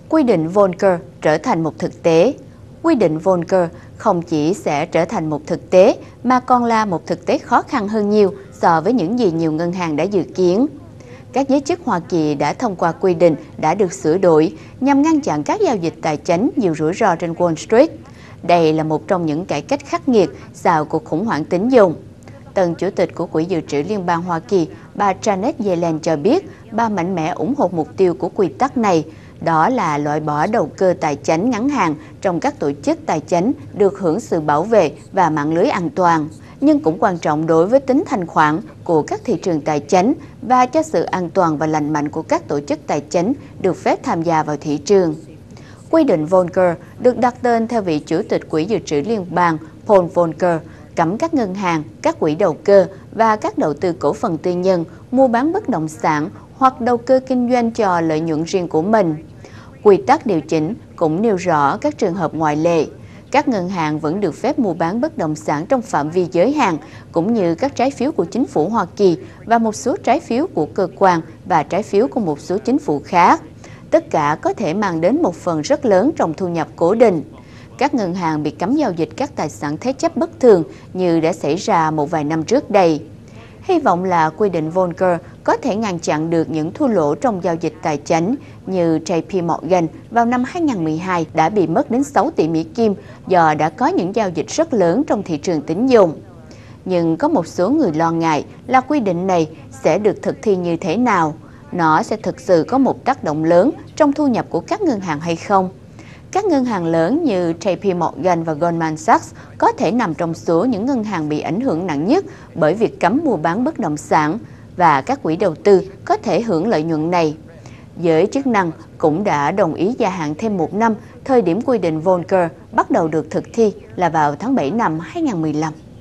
Quy định Volcker trở thành một thực tế. Quy định Volcker không chỉ sẽ trở thành một thực tế mà còn là một thực tế khó khăn hơn nhiều so với những gì nhiều ngân hàng đã dự kiến. Các giới chức Hoa Kỳ đã thông qua quy định đã được sửa đổi nhằm ngăn chặn các giao dịch tài chính nhiều rủi ro trên Wall Street. Đây là một trong những cải cách khắc nghiệt sau cuộc khủng hoảng tín dụng. Tân Chủ tịch của Quỹ Dự trữ Liên bang Hoa Kỳ, bà Janet Yellen cho biết bà mạnh mẽ ủng hộ mục tiêu của quy tắc này, đó là loại bỏ đầu cơ tài chính ngắn hạn trong các tổ chức tài chính được hưởng sự bảo vệ và mạng lưới an toàn, nhưng cũng quan trọng đối với tính thanh khoản của các thị trường tài chính và cho sự an toàn và lành mạnh của các tổ chức tài chính được phép tham gia vào thị trường. Quy định Volcker được đặt tên theo vị Chủ tịch Quỹ Dự trữ Liên bang Paul Volcker, cấm các ngân hàng, các quỹ đầu cơ và các đầu tư cổ phần tư nhân mua bán bất động sản hoặc đầu cơ kinh doanh cho lợi nhuận riêng của mình. Quy tắc điều chỉnh cũng nêu rõ các trường hợp ngoại lệ. Các ngân hàng vẫn được phép mua bán bất động sản trong phạm vi giới hạn, cũng như các trái phiếu của chính phủ Hoa Kỳ và một số trái phiếu của cơ quan và trái phiếu của một số chính phủ khác. Tất cả có thể mang đến một phần rất lớn trong thu nhập cố định. Các ngân hàng bị cấm giao dịch các tài sản thế chấp bất thường như đã xảy ra một vài năm trước đây. Hy vọng là quy định Volcker có thể ngăn chặn được những thua lỗ trong giao dịch tài chính như JP Morgan vào năm 2012 đã bị mất đến 6 tỷ Mỹ Kim do đã có những giao dịch rất lớn trong thị trường tín dụng. Nhưng có một số người lo ngại là quy định này sẽ được thực thi như thế nào. Nó sẽ thực sự có một tác động lớn trong thu nhập của các ngân hàng hay không? Các ngân hàng lớn như JP Morgan và Goldman Sachs có thể nằm trong số những ngân hàng bị ảnh hưởng nặng nhất bởi việc cấm mua bán bất động sản, và các quỹ đầu tư có thể hưởng lợi nhuận này. Giới chức năng cũng đã đồng ý gia hạn thêm một năm thời điểm quy định Volcker bắt đầu được thực thi là vào tháng 7 năm 2015.